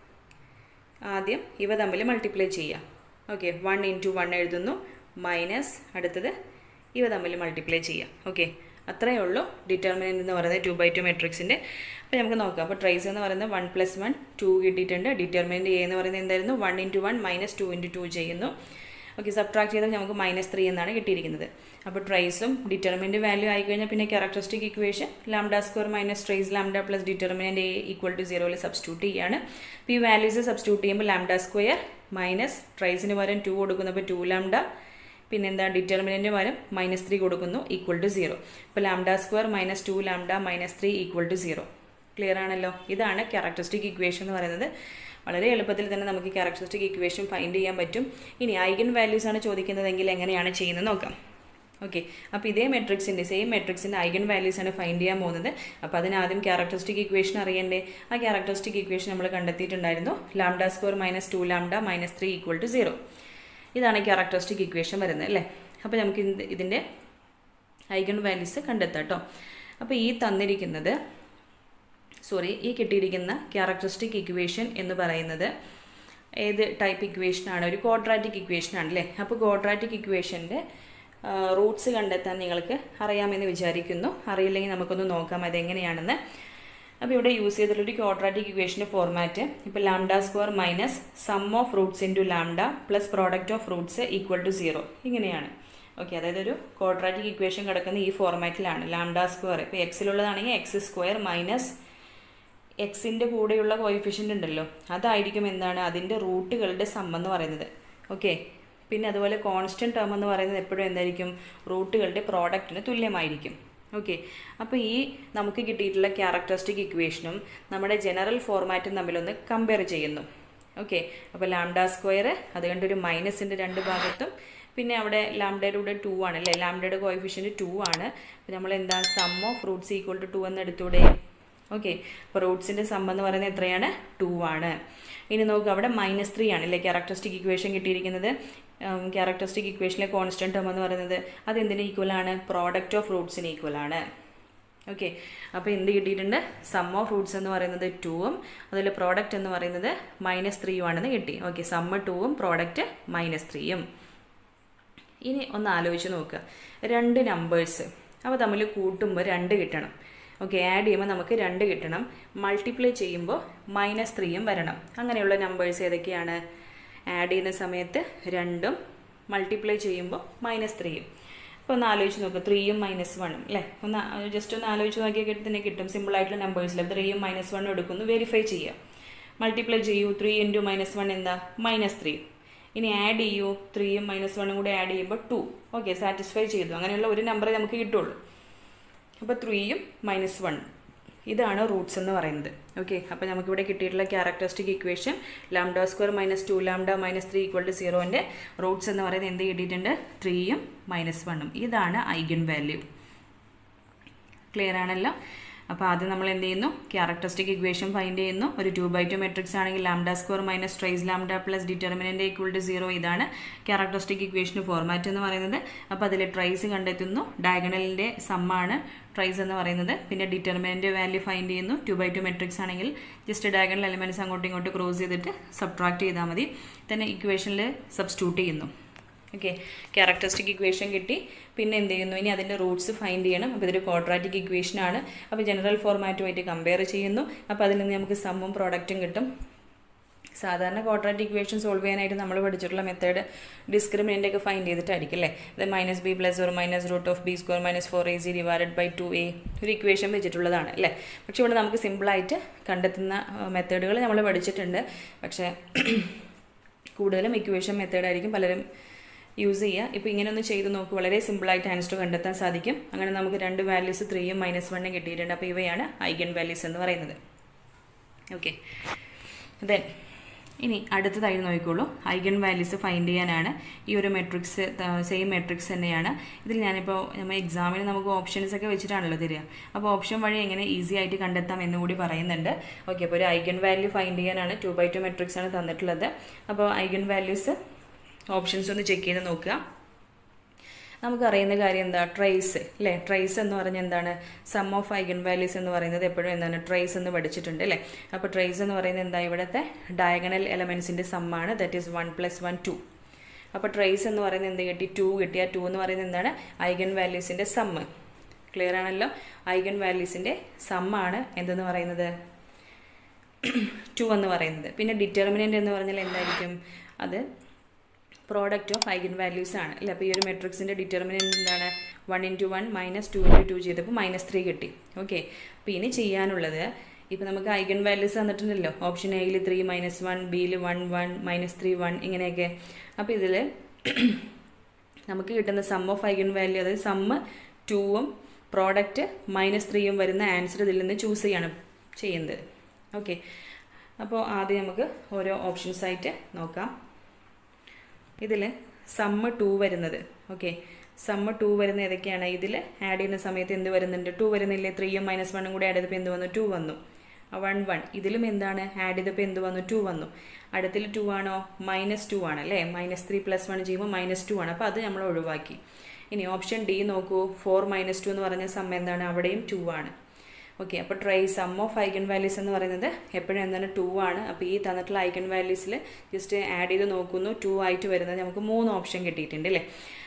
Speaker 1: ആദ്യം ഇവ തമ്മിൽ മൾട്ടിപ്ലൈ ചെയ്യുക. ഓക്കെ, 1 × 1 എഴുതുന്നു, മൈനസ് അടുത്തത് ഇവ തമ്മിൽ മൾട്ടിപ്ലൈ ചെയ്യുക. ഓക്കെ, അത്രയേ ഉള്ളൂ ഡിറ്റർമിനൻറ്റ് എന്ന് പറയുന്നത് 2x2 മെട്രിക്സിൻ്റെ. അപ്പോൾ നമുക്ക് നോക്കാം. അപ്പോൾ ട്രൈസ് എന്ന് പറയുന്നത് 1 + 1 2 കിട്ടിയിട്ടുണ്ട്. ഡിറ്റർമിനൻറ്റ് എ എന്ന് പറയുന്നത് എന്തായിരുന്നു? 1 × 1 - 2 × 2 ചെയ്യുന്നു. ഓക്കെ, സബ്ട്രാക്ട് ചെയ്താൽ നമുക്ക് -3 എന്നാണ് കിട്ടിയിരിക്കുന്നത്. അപ്പോൾ ട്രൈസും ഡിറ്റർമിനൻറ്റ് വാല്യൂ ആയിക്കഴിഞ്ഞാൽ പിന്നെ characteristic equation lambda square minus trace lambda plus determinant A equal to 0 substitute ചെയ്യുകയാണ്. അപ്പോൾ ഈ വാല്യൂസ് സബ്സ്റ്റിറ്റ്യൂട്ട് ചെയ്യുമ്പോൾ ലാംഡ സ്ക്വയർ മൈനസ് ട്രൈസിന് പകരം 2 കൊടുക്കുന്നു. അപ്പോൾ 2 ലാംഡ, പിന്നെന്താ ഡിറ്റർമിനൻറ്റ് പകരം -3 കൊടുക്കുന്നു, ഈക്വൽ ടു 0. അപ്പോൾ lambda square minus 2 lambda -3 equal to 0. Clear ആണല്ലോ. ഇതാണ് ക്യാരക്ടറിസ്റ്റിക് ഇക്വേഷൻ എന്ന് പറയുന്നത്. വളരെ എളുപ്പത്തിൽ തന്നെ നമുക്ക് ക്യാരക്ടറിസ്റ്റിക് ഇക്വേഷൻ ഫൈൻഡ് ചെയ്യാൻ പറ്റും. ഇനി ഐഗൺ വാല്യൂസ് ആണ് ചോദിക്കുന്നതെങ്കിൽ എങ്ങനെയാണ് ചെയ്യുന്നത് നോക്കാം. ഓക്കെ, അപ്പോൾ ഇതേ മെട്രിക്സിൻ്റെ സെയിം മെട്രിക്സിൻ്റെ ഐഗൺ വാല്യൂസ് ആണ് ഫൈൻഡ് ചെയ്യാൻ പോകുന്നത്. അപ്പോൾ അതിനാദ്യം ക്യാരക്ടറിസ്റ്റിക് ഇക്വേഷൻ അറിയണ്ടേ? ആ ക്യാരക്ടറിസ്റ്റിക് ഇക്വേഷൻ നമ്മൾ കണ്ടെത്തിയിട്ടുണ്ടായിരുന്നു. Lambda square minus 2 lambda -3 equal to 0. ഇതാണ് ക്യാരക്ടറിസ്റ്റിക് ഇക്വേഷൻ വരുന്നത് അല്ലേ. അപ്പോൾ നമുക്ക് ഇതിൻ്റെ ഐഗൺ വാല്യൂസ് കണ്ടെത്താം കേട്ടോ. അപ്പോൾ ഈ കിട്ടിയിരിക്കുന്ന ക്യാരക്ടറിസ്റ്റിക് ഇക്വേഷൻ എന്ന് പറയുന്നത് ഏത് ടൈപ്പ് ഇക്വേഷനാണ്? ഒരു ക്വാഡ്രാറ്റിക് ഇക്വേഷനാണ് അല്ലേ. അപ്പോൾ ക്വാഡ്രാറ്റിക് ഇക്വേഷൻ്റെ റൂട്ട്സ് കണ്ടെത്താൻ നിങ്ങൾക്ക് അറിയാമെന്ന് വിചാരിക്കുന്നു. അറിയില്ലെങ്കിൽ നമുക്കൊന്ന് നോക്കാം അതെങ്ങനെയാണെന്ന്. അപ്പോൾ ഇവിടെ യൂസ് ചെയ്തിട്ടുള്ളൊരു ക്വാഡ്രാറ്റിക് ഇക്വേഷൻ്റെ ഫോർമാറ്റ് ഇപ്പോൾ lambda square minus sum of roots into lambda plus product of roots equal to 0 ഇങ്ങനെയാണ്. ഓക്കെ, അതായത് ഒരു ക്വാഡ്രാറ്റിക് ഇക്വേഷൻ കിടക്കുന്ന ഈ ഫോർമാറ്റിലാണ്. ലാംഡ സ്ക്വയർ ഇപ്പോൾ എക്സിലുള്ളതാണെങ്കിൽ എക്സ് സ്ക്വയർ മൈനസ് എക്സിൻ്റെ കൂടെയുള്ള കോയിഫിഷ്യൻ്റ് ഉണ്ടല്ലോ, അതായിരിക്കും എന്താണ് അതിൻ്റെ റൂട്ടുകളുടെ സം എന്ന് പറയുന്നത്. ഓക്കെ, പിന്നെ അതുപോലെ കോൺസ്റ്റൻറ്റ് ടേം എന്ന് പറയുന്നത് എപ്പോഴും എന്തായിരിക്കും റൂട്ടുകളുടെ പ്രോഡക്റ്റിന് തുല്യമായിരിക്കും. ഓക്കെ, അപ്പോൾ ഈ നമുക്ക് കിട്ടിയിട്ടുള്ള ക്യാരക്ടറിസ്റ്റിക് ഇക്വേഷനും നമ്മുടെ ജനറൽ ഫോർമാറ്റും തമ്മിലൊന്ന് കമ്പയർ ചെയ്യുന്നു. ഓക്കെ, അപ്പോൾ ലാംഡ സ്ക്വയർ അതുകൊണ്ട് ഒരു മൈനസിൻ്റെ രണ്ട് ഭാഗത്തും, പിന്നെ അവിടെ ലാംഡയുടെ കൂടെ 2 ആണ് അല്ലേ, ലാംഡയുടെ കോയിഫിഷ്യൻറ്റ് 2 ആണ്. അപ്പോൾ നമ്മൾ എന്താ sum of roots equal to 2 എന്ന് എടുത്തൂടെ. ഓക്കെ, അപ്പോൾ റൂട്ട്സിൻ്റെ സം എന്ന് പറയുന്നത് എത്രയാണ് 2 ആണ്. ഇനി നോക്കുക അവിടെ -3 ആണ് അല്ലേ ക്യാരക്ടറിസ്റ്റിക് ഇക്വേഷൻ കിട്ടിയിരിക്കുന്നത്. ക്യാരക്ടറിസ്റ്റിക് ഇക്വേഷനിലെ കോൺസ്റ്റൻറ്റ് ടേം എന്ന് പറയുന്നത് അതെന്തിന് ഈക്വലാണ്, പ്രോഡക്റ്റ് ഓഫ് റൂട്ട്സിന് ഈക്വലാണ്. ഓക്കെ, അപ്പോൾ എന്ത് കിട്ടിയിട്ടുണ്ട്, സം ഓഫ് റൂട്ട്സ് എന്ന് പറയുന്നത് 2ഉം അതുപോലെ പ്രോഡക്റ്റ് എന്ന് പറയുന്നത് -3 ആണെന്ന് കിട്ടി. ഓക്കെ, സമ്മ് 2ഉം പ്രോഡക്റ്റ് -3ഉം. ഇനി ഒന്ന് ആലോചിച്ച് നോക്കുക, രണ്ട് നമ്പേഴ്സ് അപ്പോൾ തമ്മിൽ കൂട്ടുമ്പോൾ 2 കിട്ടണം. ഓക്കെ, ആഡ് ചെയ്യുമ്പോൾ നമുക്ക് 2 കിട്ടണം, മൾട്ടിപ്ലൈ ചെയ്യുമ്പോൾ -3ഉം വരണം. അങ്ങനെയുള്ള നമ്പേഴ്സ് ഏതൊക്കെയാണ്, ആഡ് ചെയ്യുന്ന സമയത്ത് 2ഉം മൾട്ടിപ്ലൈ ചെയ്യുമ്പോൾ -3ഉം. അപ്പോൾ ഒന്ന് ആലോചിച്ച് നോക്കുക, 3ഉം -1ഉം അല്ലേ, ജസ്റ്റ് ഒന്ന് ആലോചിച്ച് നോക്കിയാൽ തന്നെ കിട്ടും. സിമ്പിളായിട്ടുള്ള നമ്പേഴ്സിൽ 3ഉം -1ഉം എടുക്കുന്നു, വെരിഫൈ ചെയ്യുക, മൾട്ടിപ്ലൈ ചെയ്യൂ. 3 × -1 എന്താ -3. ഇനി ആഡ് ചെയ്യൂ, 3ഉം -1ഉം കൂടെ ആഡ് ചെയ്യുമ്പോൾ 2. ഓക്കെ, സാറ്റിസ്ഫൈ ചെയ്തു. അങ്ങനെയുള്ള ഒരു നമ്പറേ നമുക്ക് കിട്ടുള്ളൂ. അപ്പോൾ 3ഉം -1 ഇതാണ് റൂട്ട്സ് എന്ന് പറയുന്നത്. ഓക്കെ, അപ്പോൾ നമുക്കിവിടെ കിട്ടിയിട്ടുള്ള characteristic equation lambda square -2 lambda -3 = 0ൻ്റെ റൂട്ട്സ് എന്ന് പറയുന്നത് എന്ത് കിട്ടിയിട്ടുണ്ട്, 3ഉം -1ഉം. ഇതാണ് ഐഗൻ വാല്യൂ. ക്ലിയർ ആണല്ലോ. അപ്പോൾ ആദ്യം നമ്മൾ എന്ത് ചെയ്യുന്നു, ക്യാരക്ടറിസ്റ്റിക് ഇക്വേഷൻ ഫൈൻഡ് ചെയ്യുന്നു. ഒരു 2/2 മെട്രിക്സ് ആണെങ്കിൽ lambda square minus trace lambda plus determinant equal to 0. ഇതാണ് ക്യാരക്ടറിസ്റ്റിക് ഇക്വേഷൻ ഫോർമാറ്റ് എന്ന് പറയുന്നത്. അപ്പോൾ അതിൽ ട്രൈസ് കണ്ടെത്തുന്നു, ഡയഗണലിൻ്റെ സമ്മാണ് ട്രൈസ് എന്ന് പറയുന്നത്. പിന്നെ ഡിറ്റർമിനൻ്റ് വാല്യൂ ഫൈൻഡ് ചെയ്യുന്നു. 2/2 മെട്രിക്സ് ആണെങ്കിൽ ജസ്റ്റ് ഡയഗണൽ എലിമെൻറ്റ്സ് അങ്ങോട്ടും ഇങ്ങോട്ട് ക്രോസ് ചെയ്തിട്ട് സബ്ട്രാക്ട് ചെയ്താൽ മതി. തന്നെ ഇക്വേഷനിൽ സബ്സ്റ്റിറ്റ്യൂട്ട് ചെയ്യുന്നു. ഓക്കെ, ക്യാരക്ടറിസ്റ്റിക് ഇക്വേഷൻ കിട്ടി. പിന്നെ എന്ത് ചെയ്യുന്നു, ഇനി അതിൻ്റെ റൂട്ട്സ് ഫൈൻഡ് ചെയ്യണം. അപ്പോൾ ഇതൊരു ക്വാഡ്രാറ്റിക് ഇക്വേഷൻ ആണ്. അപ്പോൾ ജനറൽ ഫോർമാറ്റുമായിട്ട് കമ്പയർ ചെയ്യുന്നു. അപ്പോൾ അതിൽ നിന്ന് നമുക്ക് സമ്മും പ്രോഡക്റ്റും കിട്ടും. സാധാരണ ക്വാഡ്രാറ്റിക് ഇക്വേഷൻ സോൾവ് ചെയ്യാനായിട്ട് നമ്മൾ പഠിച്ചിട്ടുള്ള മെത്തേഡ് ഡിസ്ക്രിമിനൻ്റ് ഒക്കെ ഫൈൻഡ് ചെയ്തിട്ടായിരിക്കും അല്ലേ. അത് -b + or -√b² - 4ac / 2a ഒരു ഇക്വേഷൻ വെച്ചിട്ടുള്ളതാണ് അല്ലേ. പക്ഷെ ഇവിടെ നമുക്ക് സിമ്പിളായിട്ട് കണ്ടെത്തുന്ന മെത്തേഡുകൾ നമ്മൾ പഠിച്ചിട്ടുണ്ട്. പക്ഷേ കൂടുതലും ഇക്വേഷൻ മെത്തേഡായിരിക്കും പലരും യൂസ് ചെയ്യുക. ഇപ്പോൾ ഇങ്ങനെ ഒന്ന് ചെയ്ത് നോക്കുക, വളരെ സിമ്പിളായിട്ട് ആൻസർ കണ്ടെത്താൻ സാധിക്കും. അങ്ങനെ നമുക്ക് 2 വാല്യൂസ് 3ഉം -1ഉം കിട്ടിയിട്ടുണ്ട്. അപ്പോൾ ഇവയാണ് ഐഗൻ വാല്യൂസ് എന്ന് പറയുന്നത്. ഓക്കെ, ദെൻ ഇനി അടുത്തതായി നോക്കിക്കോളൂ. ഐഗൻ വാല്യൂസ് ഫൈൻഡ് ചെയ്യാനാണ് ഈ ഒരു മെട്രിക്സ്, സെയിം മെട്രിക്സ് തന്നെയാണ്. ഇതിൽ ഞാനിപ്പോൾ നമ്മൾ എക്സാമിന് നമുക്ക് ഓപ്ഷൻസ് ഒക്കെ വെച്ചിട്ടാണല്ലോ തരിക. അപ്പോൾ ഓപ്ഷൻ വഴി എങ്ങനെ ഈസി ആയിട്ട് കണ്ടെത്താം എന്നുകൂടി പറയുന്നുണ്ട്. ഓക്കെ, അപ്പോൾ ഒരു ഐഗൻ വാല്യൂ ഫൈൻഡ് ചെയ്യാനാണ് 2/2 മെട്രിക്സ് ആണ് തന്നിട്ടുള്ളത്. അപ്പോൾ ഐഗൻ വാല്യൂസ് ഓപ്ഷൻസ് ഒന്ന് ചെക്ക് ചെയ്ത് നോക്കുക. നമുക്കറിയുന്ന കാര്യം എന്താ, ട്രേസ് അല്ലേ. ട്രേസ് എന്ന് പറഞ്ഞാൽ എന്താണ്, സം ഓഫ് ഐഗൻ വാല്യൂസ് എന്ന് പറയുന്നത് എപ്പോഴും എന്താണ് ട്രേസ് എന്ന് പഠിച്ചിട്ടുണ്ട് അല്ലേ. അപ്പോൾ ട്രേസ് എന്ന് പറയുന്നത് എന്താ, ഇവിടുത്തെ ഡയഗണൽ എലമെൻസിൻ്റെ സമ്മാണ്. That is 1 + 1 2. അപ്പോൾ ട്രേസ് എന്ന് പറയുന്നത് എന്ത് കിട്ടി, 2 കിട്ടി. ആ 2 എന്ന് പറയുന്നത് എന്താണ്, ഐഗൻ വാല്യൂസിൻ്റെ സമ്മ്. ക്ലിയർ ആണല്ലോ. ഐഗൻ വാല്യൂസിൻ്റെ സമ്മാണ് എന്തെന്ന് പറയുന്നത്, 2 എന്ന് പറയുന്നത്. പിന്നെ ഡിറ്റർമിനൻ്റ് എന്ന് പറഞ്ഞാൽ എന്തായിരിക്കും, അത് പ്രോഡക്റ്റ് ഓഫ് ഐഗൻ വാല്യൂസ് ആണ് അല്ലേ. അപ്പോൾ ഈ ഒരു മെട്രിക്സിൻ്റെ ഡിറ്റർമിനൻ്റ് എന്താണ്, 1 × 1 - 2 × 2 ചെയ്തപ്പോൾ -3 കിട്ടി. ഓക്കെ, അപ്പോൾ ഇനി ചെയ്യാനുള്ളത്, ഇപ്പോൾ നമുക്ക് ഐഗൻ വാല്യൂസ് തന്നിട്ടുണ്ടല്ലോ. ഓപ്ഷൻ എയിൽ 3 -1, ബിയിൽ 1 1 -3 1 ഇങ്ങനെയൊക്കെ. അപ്പോൾ ഇതിൽ നമുക്ക് കിട്ടുന്ന സം ഓഫ് ഐഗൻ വാല്യൂ, അതായത് സമ്മ് 2ഉം പ്രോഡക്റ്റ് -3ഉം വരുന്ന ആൻസർ ഇതിൽ നിന്ന് ചൂസ് ചെയ്യാണ് ചെയ്യുന്നത്. ഓക്കെ, അപ്പോൾ ആദ്യം നമുക്ക് ഓരോ ഓപ്ഷൻസായിട്ട് നോക്കാം. ഇതിൽ സമ്മ് 2 വരുന്നത്, ഓക്കെ, സമ്മ് 2 വരുന്ന ഏതൊക്കെയാണ്, ഇതിൽ ആഡ് ചെയ്യുന്ന സമയത്ത് എന്ത് വരുന്നുണ്ട്, 2 വരുന്നില്ലേ. 3ഉം -1ഉം കൂടെ ആഡ് ചെയ്തപ്പോൾ എന്ത് വന്നു, 2 വന്നു. 1 1 ഇതിലും എന്താണ് ആഡ് ചെയ്തപ്പോൾ എന്ത് വന്നു, 2 വന്നു. അടുത്തിൽ 2 ആണോ, -2 ആണ് അല്ലേ. -3 + 1 ചെയ്യുമ്പോൾ -2 ആണ്. അപ്പോൾ അത് നമ്മൾ ഒഴിവാക്കി. ഇനി ഓപ്ഷൻ ഡി നോക്കൂ, 4 - 2 എന്ന് പറഞ്ഞ സം എന്താണ്, അവിടെയും 2 ആണ്. ഓക്കെ, അപ്പോൾ സം ഓഫ് ഐഗൻ വാല്യൂസ് എന്ന് പറയുന്നത് എപ്പോഴും എന്താണ്, 2 ആണ്. അപ്പോൾ ഈ തന്നിട്ടുള്ള ഐഗൻ വാല്യൂസിൽ ജസ്റ്റ് ആഡ് ചെയ്ത് നോക്കുന്നു, 2 ആയിട്ട് വരുന്നത് നമുക്ക് 3 ഓപ്ഷൻ കിട്ടിയിട്ടുണ്ട് അല്ലേ.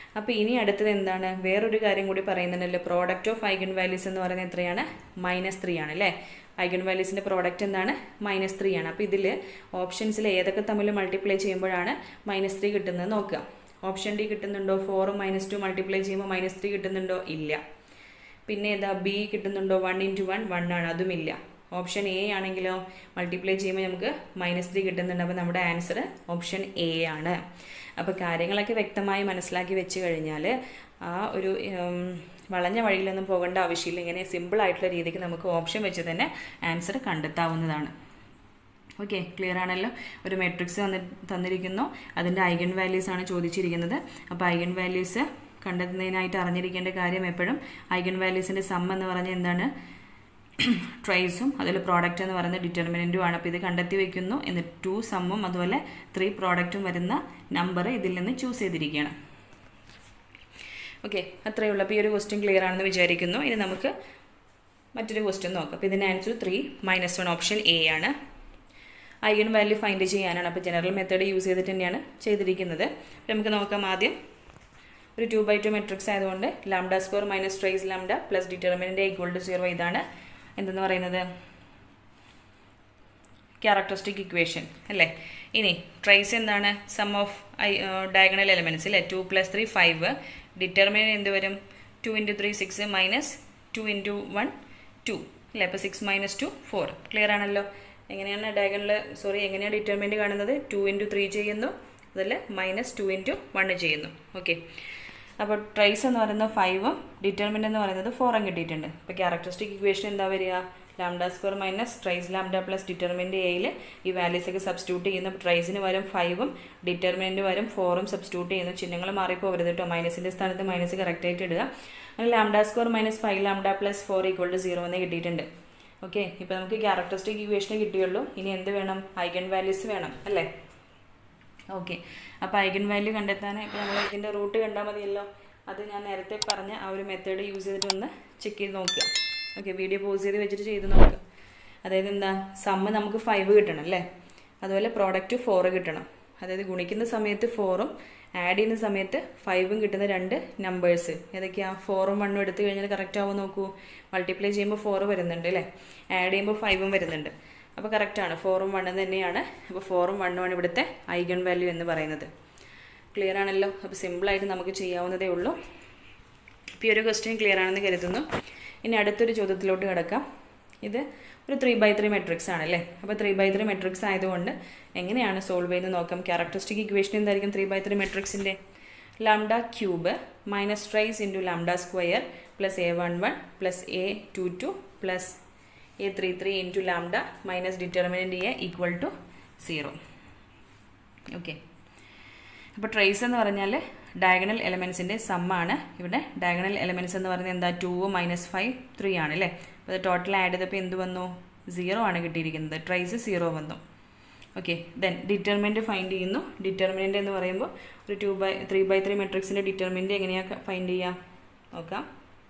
Speaker 1: അപ്പോൾ ഇനി അടുത്തത് എന്താണ്? വേറൊരു കാര്യം കൂടി പറയുന്നുണ്ടല്ലോ, പ്രോഡക്റ്റ് ഓഫ് ഐഗൺ വാല്യൂസ് എന്ന് പറയുന്നത് എത്രയാണ്? -3 ആണ് അല്ലേ? ഐഗൺ വാല്യൂസിൻ്റെ പ്രോഡക്റ്റ് എന്താണ്? -3 ആണ്. അപ്പോൾ ഇതിൽ ഓപ്ഷൻസിൽ ഏതൊക്കെ തമ്മിൽ മൾട്ടിപ്ലൈ ചെയ്യുമ്പോഴാണ് -3 കിട്ടുന്നത് നോക്കുക. ഓപ്ഷൻ ഡി കിട്ടുന്നുണ്ടോ? 4 -2 മൾട്ടിപ്ലൈ ചെയ്യുമ്പോൾ -3 കിട്ടുന്നുണ്ടോ? ഇല്ല. പിന്നെ ഏതാ? ബി കിട്ടുന്നുണ്ടോ? 1 × 1 1 ആണ്, അതുമില്ല. ഓപ്ഷൻ എ ആണെങ്കിലോ മൾട്ടിപ്ലൈ ചെയ്യുമ്പോൾ നമുക്ക് -3 കിട്ടുന്നുണ്ട്. അപ്പോൾ നമ്മുടെ ആൻസർ ഓപ്ഷൻ എ ആണ്. അപ്പോൾ കാര്യങ്ങളൊക്കെ വ്യക്തമായി മനസ്സിലാക്കി വെച്ച് കഴിഞ്ഞാൽ ആ ഒരു വളഞ്ഞ വഴിയിലൊന്നും പോകേണ്ട ആവശ്യമില്ല. ഇങ്ങനെ സിമ്പിളായിട്ടുള്ള രീതിക്ക് നമുക്ക് ഓപ്ഷൻ വെച്ച് തന്നെ ആൻസർ കണ്ടെത്താവുന്നതാണ്. ഓക്കെ, ക്ലിയർ ആണല്ലോ? ഒരു മെട്രിക്സ് തന്നിരിക്കുന്നു, അതിൻ്റെ ഐഗൺ വാല്യൂസ് ആണ് ചോദിച്ചിരിക്കുന്നത്. അപ്പോൾ ഐഗൺ വാല്യൂസ് കണ്ടെത്തുന്നതിനായിട്ട് അറിഞ്ഞിരിക്കേണ്ട കാര്യം എപ്പോഴും ഐഗൺ വാല്യൂസിൻ്റെ സം എന്ന് പറഞ്ഞാൽ എന്താണ്? ട്രൈസും അതിൽ പ്രോഡക്റ്റ് എന്ന് പറയുന്ന ഡിറ്റർമിനൻറ്റും ആണ്. അപ്പോൾ ഇത് കണ്ടെത്തി വയ്ക്കുന്നു. എന്നിട്ട് 2 സമ്മും അതുപോലെ 3 പ്രോഡക്റ്റും വരുന്ന നമ്പർ ഇതിൽ നിന്ന് ചൂസ് ചെയ്തിരിക്കുകയാണ്. ഓക്കെ, അത്രയേ ഉള്ളൂ. അപ്പോൾ ഈ ഒരു ക്വസ്റ്റ്യൻ ക്ലിയർ ആണെന്ന് വിചാരിക്കുന്നു. ഇനി നമുക്ക് മറ്റൊരു ക്വസ്റ്റ്യൻ നോക്കാം. അപ്പോൾ ഇതിൻ്റെ ആൻസർ 3 -1 ഓപ്ഷൻ എ ആണ്. ഐഗൺ വാല്യൂ ഫൈൻഡ് ചെയ്യാനാണ്. അപ്പോൾ ജനറൽ മെത്തേഡ് യൂസ് ചെയ്തിട്ട് തന്നെയാണ് ചെയ്തിരിക്കുന്നത്. നമുക്ക് നോക്കാം. ആദ്യം ഒരു 2/2 മെട്രിക്സ് ആയതുകൊണ്ട് λ² - ട്രൈസ് λ പ്ലസ് ഡിറ്റർമിനൻ്റ് = 0 ഇതാണ് എന്തെന്ന് പറയുന്നത്? ക്യാരക്ടറിസ്റ്റിക് ഇക്വേഷൻ അല്ലേ? ഇനി ട്രൈസ് എന്താണ്? സം ഓഫ് ഡയഗണൽ എലമെൻറ്റ്സ് അല്ലേ? 2 + 3 5. ഡിറ്റർമിനൻ്റ് എന്ത് വരും? 2 × 3 6 -2 × 1 2 അല്ലേ? അപ്പോൾ 6 - 2 4. ക്ലിയർ ആണല്ലോ? എങ്ങനെയാണ് എങ്ങനെയാണ് ഡിറ്റർമിനൻ്റ് കാണുന്നത്? 2 × 3 ചെയ്യുന്നു, അതിൽ -2 × 1 ചെയ്യുന്നു. ഓക്കെ, അപ്പോൾ ട്രൈസ് എന്ന് പറയുന്നത് 5ഉം ഡിറ്റർമിനൻ്റ് എന്ന് പറയുന്നത് 4ഉം കിട്ടിയിട്ടുണ്ട്. അപ്പോൾ ക്യാരക്ടറിസ്റ്റിക് ഇക്വേഷൻ എന്താ വരിക? λ² - ട്രൈസ് λ പ്ലസ് ഡിറ്റർമിനൻ്റ് എയിൽ ഈ വാല്യൂസ് ഒക്കെ സബ്സ്റ്റിറ്റ്യൂട്ട് ചെയ്യുന്നു. ട്രൈസിന് വരും 5ഉം ഡിറ്റർമിനൻ്റ് വരും 4ഉം സബ്സ്റ്റിറ്റ്യൂട്ട് ചെയ്യുന്നു. ചിഹ്നങ്ങൾ മാറിപ്പോകരുത് കേട്ടോ. മൈനസിൻ്റെ സ്ഥാനത്ത് മൈനസ് കറക്റ്റായിട്ട് ഇടുക. അങ്ങനെ λ² - 5 λ പ്ലസ് 4 = 0 എന്ന് കിട്ടിയിട്ടുണ്ട്. ഓക്കെ, ഇപ്പോൾ നമുക്ക് ക്യാരക്ടറിസ്റ്റിക് ഇക്വേഷനെ കിട്ടിയുള്ളൂ. ഇനി എന്ത് വേണം? ഐഗൺ വാല്യൂസ് വേണം അല്ലേ? ഓക്കെ, അപ്പോൾ ഐഗൺ വാല്യൂ കണ്ടെത്താൻ ഇപ്പോൾ നമ്മൾ ഇതിൻ്റെ റൂട്ട് കണ്ടാൽ മതിയല്ലോ. അത് ഞാൻ നേരത്തെ പറഞ്ഞ ആ ഒരു മെത്തേഡ് യൂസ് ചെയ്തിട്ടൊന്ന് ചെക്ക് ചെയ്ത് നോക്കുക. ഓക്കെ, വീഡിയോ പോസ് ചെയ്ത് വെച്ചിട്ട് ചെയ്ത് നോക്കുക. അതായത് എന്താ? സമ്മ് നമുക്ക് 5 കിട്ടണം അല്ലേ? അതുപോലെ പ്രോഡക്റ്റ് 4 കിട്ടണം. അതായത് ഗുണിക്കുന്ന സമയത്ത് 4ഉം ആഡ് ചെയ്യുന്ന സമയത്ത് 5ഉം കിട്ടുന്ന 2 നമ്പേഴ്സ് ഏതൊക്കെയാണ്? 4ഉം 1ഉം എടുത്തു കഴിഞ്ഞാൽ കറക്റ്റ് ആവുമോ നോക്കൂ. മൾട്ടിപ്ലൈ ചെയ്യുമ്പോൾ 4 വരുന്നുണ്ട് അല്ലേ? ആഡ് ചെയ്യുമ്പോൾ 5ഉം വരുന്നുണ്ട്. അപ്പോൾ കറക്റ്റാണ്, 4ഉം 1ഉം തന്നെയാണ്. അപ്പോൾ 4ഉം 1ഉം ആണ് ഇവിടുത്തെ ഐഗൺ വാല്യൂ എന്ന് പറയുന്നത്. ക്ലിയർ ആണല്ലോ? അപ്പോൾ സിമ്പിളായിട്ട് നമുക്ക് ചെയ്യാവുന്നതേ ഉള്ളൂ. ഇപ്പോൾ ഈ ഒരു ക്വസ്റ്റ്യൻ ക്ലിയർ ആണെന്ന് കരുതുന്നു. ഇനി അടുത്തൊരു ചോദ്യത്തിലോട്ട് കിടക്കാം. ഇത് ഒരു 3/3 മെട്രിക്സ് ആണല്ലേ? അപ്പോൾ 3/3 മെട്രിക്സ് ആയതുകൊണ്ട് എങ്ങനെയാണ് സോൾവ് ചെയ്യുന്നത് നോക്കാം. ക്യാരക്ടറിസ്റ്റിക് ഇക്വേഷൻ എന്തായിരിക്കും 3/3 മെട്രിക്സിൻ്റെ? λ³ - trace × λ² plus a11 plus a22 plus a33 × λ minus determinant A = 0. Okay, അപ്പോൾ ട്രേസ് എന്ന് പറഞ്ഞാൽ ഡയഗണൽ എലമെൻസിൻ്റെ സമ്മാണ്. ഇവിടെ ഡയഗണൽ എലമെൻറ്റ്സ് എന്ന് പറയുന്നത് എന്താ? 2 - 5 3 ആണ് അല്ലേ? അപ്പോൾ അത് ടോട്ടൽ ആഡ് ചെയ്തപ്പോൾ എന്ത് വന്നു? 0 ആണ് കിട്ടിയിരിക്കുന്നത്. ട്രേസ് 0 വന്നു. ഓക്കെ, ദെൻ ഡിറ്റർമിനൻ്റ് ഫൈൻഡ് ചെയ്യുന്നു. ഡിറ്റർമിനൻ്റ് എന്ന് പറയുമ്പോൾ ഒരു 3/3 മെട്രിക്സിൻ്റെ ഡിറ്റർമിനൻ്റ് എങ്ങനെയാണ് ഫൈൻഡ് ചെയ്യുക നോക്കാം.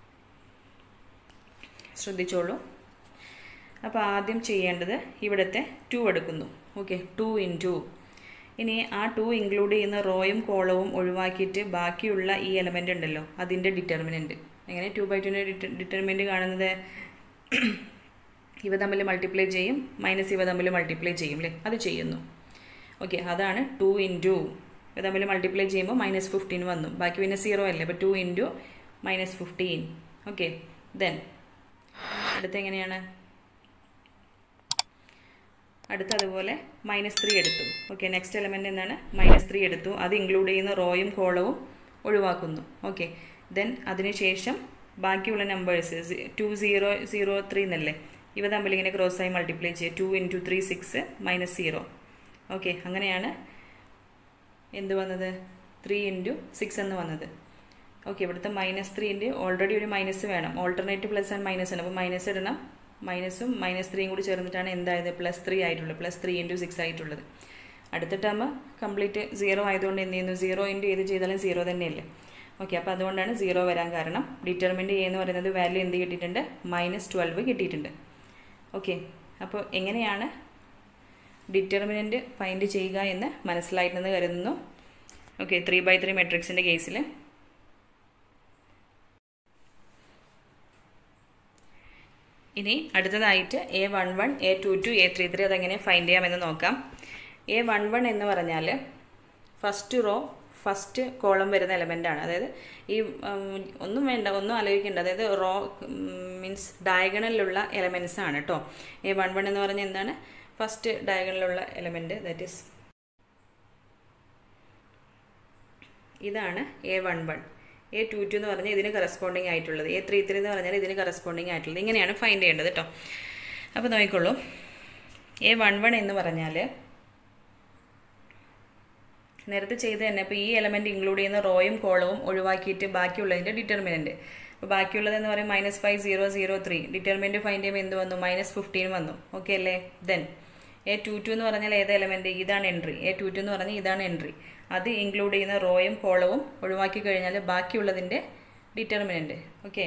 Speaker 1: ശ്രദ്ധിച്ചോളൂ. അപ്പോൾ ആദ്യം ചെയ്യേണ്ടത് ഇവിടുത്തെ 2 എടുക്കുന്നു. ഓക്കെ, 2 × ഇനി ആ 2 ഇൻക്ലൂഡ് ചെയ്യുന്ന റോയും കോളവും ഒഴിവാക്കിയിട്ട് ബാക്കിയുള്ള ഈ എലമെൻ്റ് ഉണ്ടല്ലോ അതിൻ്റെ ഡിറ്റർമിനൻ്റ്. എങ്ങനെ 2/2ൻ്റെ ഡിറ്റർമിനൻ്റ് കാണുന്നത്? ഇവ തമ്മിൽ മൾട്ടിപ്ലൈ ചെയ്യും, മൈനസ് ഇവ തമ്മിൽ മൾട്ടിപ്ലൈ ചെയ്യും അല്ലേ? അത് ചെയ്യുന്നു. ഓക്കെ, അതാണ് 2 × ഇവ തമ്മിൽ മൾട്ടിപ്ലൈ ചെയ്യുമ്പോൾ -15 വന്നു. ബാക്കി പിന്നെ 0 അല്ലേ? അപ്പോൾ 2 × -15. ഓക്കെ, ദെൻ അടുത്ത എങ്ങനെയാണ്? അടുത്ത അതുപോലെ -3 എടുത്തു. ഓക്കെ, നെക്സ്റ്റ് എലമെൻ്റ് എന്താണ്? -3 എടുത്തു. അത് ഇൻക്ലൂഡ് ചെയ്യുന്ന റോയും കോളവും ഒഴിവാക്കുന്നു. ഓക്കെ, ദെൻ അതിനുശേഷം ബാക്കിയുള്ള നമ്പേഴ്സ് 2 0 0 3 എന്നല്ലേ? ഇവ തമ്മിൽ ഇങ്ങനെ ക്രോസായി മൾട്ടിപ്ലൈ ചെയ്യുക. 2 × 3 6 -0. ഓക്കെ, അങ്ങനെയാണ് എന്ത് വന്നത്? 3 × 6 എന്ന് വന്നത്. ഓക്കെ, ഇവിടുത്തെ -3ൻ്റെ ഓൾറെഡി ഒരു മൈനസ് വേണം. ഓൾട്ടർനേറ്റ് പ്ലസ് ആൻഡ് മൈനസ് ആണ്. അപ്പോൾ മൈനസ് ഇടണം. മൈനസും -3യും കൂടി ചേർന്നിട്ടാണ് എന്തായത്? +3 ആയിട്ടുള്ളത്. +3 × 6 ആയിട്ടുള്ളത്. അടുത്ത ടേം കംപ്ലീറ്റ് 0 ആയതുകൊണ്ട് എന്ത് ചെയ്യുന്നു? 0 × ഏത് ചെയ്താലും 0 തന്നെയല്ലേ? ഓക്കെ, അപ്പോൾ അതുകൊണ്ടാണ് 0 വരാൻ കാരണം. ഡിറ്റർമിനൻ്റ് എ എന്ന് പറയുന്നത് വാല്യൂ എന്ത് കിട്ടിയിട്ടുണ്ട്? -12 കിട്ടിയിട്ടുണ്ട്. ഓക്കെ, അപ്പോൾ എങ്ങനെയാണ് ഡിറ്റർമിനൻ്റ് ഫൈൻഡ് ചെയ്യുക എന്ന് മനസ്സിലായിട്ടുണ്ടെന്ന് കരുതുന്നു. ഓക്കെ, 3/3 മെട്രിക്സിൻ്റെ കേസിൽ ഇനി അടുത്തതായിട്ട് A11, A22, A33 അതെങ്ങനെ ഫൈൻഡ് ചെയ്യാമെന്ന് നോക്കാം. A11 എന്ന് പറഞ്ഞാൽ ഫസ്റ്റ് റോ ഫസ്റ്റ് കോളം വരുന്ന എലമെൻ്റാണ്. അതായത് ഈ ഒന്നും വേണ്ട, ഒന്നും ആലോചിക്കേണ്ട, അതായത് റോ മീൻസ് ഡയഗണലിലുള്ള എലമെൻറ്റ്സ് ആണ് കേട്ടോ. A11 എന്ന് പറഞ്ഞാൽ എന്താണ്? ഫസ്റ്റ് ഡയഗണലിലുള്ള എലമെൻറ്റ്, ദാറ്റ് ഈസ് ഇതാണ് A11. A22 എന്ന് പറഞ്ഞാൽ ഇതിന് കറസ്പോണ്ടിങ് ആയിട്ടുള്ളത്. A33 എന്ന് പറഞ്ഞാൽ ഇതിന് കറസ്പോണ്ടിങ് ആയിട്ടുള്ളത്. ഇങ്ങനെയാണ് ഫൈൻഡ് ചെയ്യേണ്ടത് കേട്ടോ. അപ്പോൾ നോക്കിക്കോളൂ, A11 എന്ന് പറഞ്ഞാൽ നേരത്തെ ചെയ്ത് തന്നെ ഇപ്പോൾ ഈ എലമെൻറ്റ് ഇൻക്ലൂഡ് ചെയ്യുന്ന റോയും കോളവും ഒഴിവാക്കിയിട്ട് ബാക്കിയുള്ളതിൻ്റെ ഡിറ്റർമിനൻറ്റ്. അപ്പോൾ ബാക്കിയുള്ളതെന്ന് പറയും -5 0 0 3. ഡിറ്റർമിനൻറ്റ് ഫൈൻഡ് ചെയ്യുമ്പോൾ എന്ത് വന്നു? -15 വന്നു. ഓക്കെ അല്ലേ? ദെൻ A22 എന്ന് പറഞ്ഞാൽ ഏത് എലമെൻറ്റ്? ഇതാണ് എൻട്രി. A22 എന്ന് പറഞ്ഞാൽ ഇതാണ് എൻട്രി. അത് ഇൻക്ലൂഡ് ചെയ്യുന്ന റോയും കോളവും ഒഴിവാക്കി കഴിഞ്ഞാൽ ബാക്കിയുള്ളതിൻ്റെ ഡിറ്റർമിനൻറ്റ്. ഓക്കെ,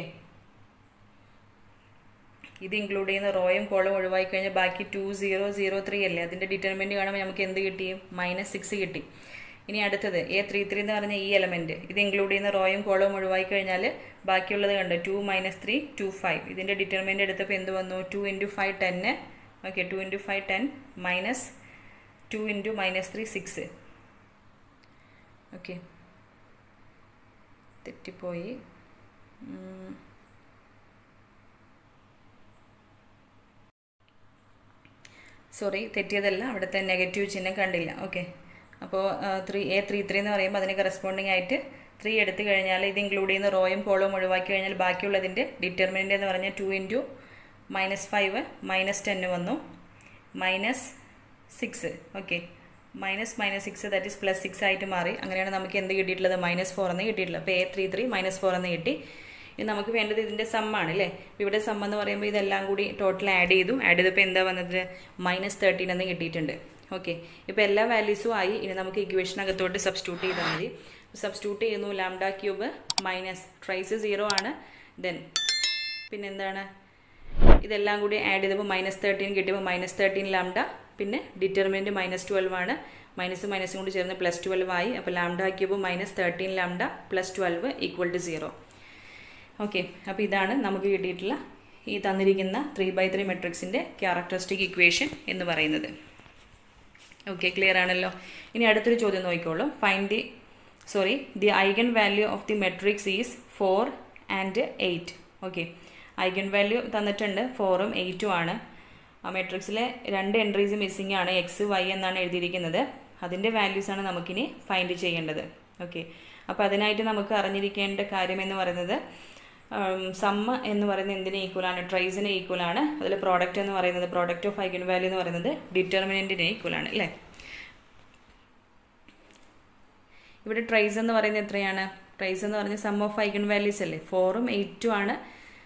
Speaker 1: ഇത് ഇൻക്ലൂഡ് ചെയ്യുന്ന റോയും കോളവും ഒഴിവാക്കി കഴിഞ്ഞാൽ ബാക്കി 2 0 0 3 അല്ലേ? അതിൻ്റെ ഡിറ്റർമിനൻറ്റ് കാണുമ്പോൾ നമുക്ക് എന്ത് കിട്ടി? -6 കിട്ടി. ഇനി അടുത്തത് A33 എന്ന് പറഞ്ഞാൽ ഈ എലമെൻറ്റ്, ഇത് ഇൻക്ലൂഡ് ചെയ്യുന്ന റോയും കോളവും ഒഴിവാക്കി കഴിഞ്ഞാൽ ബാക്കിയുള്ളത് കണ്ട് 2 - 3 2 5. ഇതിൻ്റെ ഡിറ്റർമിനൻറ്റ് എടുത്തപ്പോൾ എന്ത് വന്നു? 2 × 5 10. Okay, 2 × 5 10 minus 2 × -3 6. ഓക്കെ, തെറ്റിപ്പോയി. സോറി, തെറ്റിയതല്ല, അവിടുത്തെ നെഗറ്റീവ് ചിഹ്നം കണ്ടില്ല. ഓക്കെ, അപ്പോൾ A33 എന്ന് പറയുമ്പോൾ അതിന് കറസ്പോണ്ടിങ് ആയിട്ട് 3 എടുത്തു കഴിഞ്ഞാൽ ഇത് ഇൻക്ലൂഡ് ചെയ്യുന്ന റോയും കോളവും ഒഴിവാക്കി കഴിഞ്ഞാൽ ബാക്കിയുള്ളതിൻ്റെ ഡിറ്റർമിനൻ്റ് എന്ന് പറഞ്ഞാൽ 2 × -5 -10 വന്നു, -6. ഓക്കെ, -6 ദാറ്റ് ഈസ് +6 ആയിട്ട് മാറി. അങ്ങനെയാണ് നമുക്ക് എന്ത് കിട്ടിയിട്ടുള്ളത്? -4 എന്ന് കിട്ടിയിട്ടുള്ളത്. അപ്പോൾ A33 -4 എന്ന് കിട്ടി. ഇനി നമുക്ക് വേണ്ടത് ഇതിൻ്റെ സമ്മാണ് അല്ലേ? ഇവിടെ സം എന്ന് പറയുമ്പോൾ ഇതെല്ലാം കൂടി ടോട്ടൽ ആഡ് ചെയ്തപ്പോൾ എന്താ വന്നത്? -13 എന്ന് കിട്ടിയിട്ടുണ്ട്. ഓക്കെ, ഇപ്പോൾ എല്ലാ വാല്യൂസും ആയി. ഇനി നമുക്ക് ഇക്വേഷനകത്തോട്ട് സബ്സ്റ്റിറ്റ്യൂട്ട് ചെയ്താൽ മതി. സബ്സ്റ്റിറ്റ്യൂട്ട് ചെയ്യുന്നു. λ³ ട്രൈസ് 0 ആണ്. ദെൻ പിന്നെന്താണ്? ഇതെല്ലാം കൂടി ആഡ് ചെയ്തപ്പോൾ -13 കിട്ടിയപ്പോൾ -13 λ, പിന്നെ ഡിറ്റർമിനൻറ്റ് -12 ആണ്. മൈനസും മൈനസും കൊണ്ട് ചേർന്ന് +12 ആയി. അപ്പോൾ λ³ -13 λ + 12 = 0. ഓക്കെ, അപ്പോൾ ഇതാണ് നമുക്ക് കിട്ടിയിട്ടുള്ള ഈ തന്നിരിക്കുന്ന 3/3 മെട്രിക്സിൻ്റെ ക്യാരക്ടറിസ്റ്റിക് ഇക്വേഷൻ എന്ന് പറയുന്നത്. ഓക്കെ, ക്ലിയർ ആണല്ലോ. ഇനി അടുത്തൊരു ചോദ്യം നോക്കിക്കോളൂ. The eigen value of the matrix is 4 and 8. Okay, eigen value തന്നിട്ടുണ്ട് 4ഉം 8ഉം ആണ്. ആ മെട്രിക്സിലെ 2 എൻട്രീസ് മിസ്സിംഗ് ആണ്. X Y എന്നാണ് എഴുതിയിരിക്കുന്നത്. അതിൻ്റെ വാല്യൂസാണ് നമുക്കിനി ഫൈൻഡ് ചെയ്യേണ്ടത്. ഓക്കെ, അപ്പോൾ അതിനായിട്ട് നമുക്ക് അറിഞ്ഞിരിക്കേണ്ട കാര്യം എന്ന് പറയുന്നത് സമ്മ് എന്ന് പറയുന്നത് എന്തിന് ഈക്വലാണ്? ട്രൈസിന് ഈക്വലാണ്. അതിൽ പ്രോഡക്റ്റ് എന്ന് പറയുന്നത്, പ്രോഡക്റ്റ് ഓഫ് ഐഗൺ വാല്യൂ എന്ന് പറയുന്നത് ഡിറ്റർമിനൻറ്റിന് ഈക്വലാണ് അല്ലേ? ഇവിടെ ട്രൈസ് എന്ന് പറയുന്നത് എത്രയാണ്? ട്രൈസ് എന്ന് പറഞ്ഞാൽ സം ഓഫ് ഐഗൺ വാല്യൂസ് അല്ലേ? 4ഉം 8ഉം ആണ്.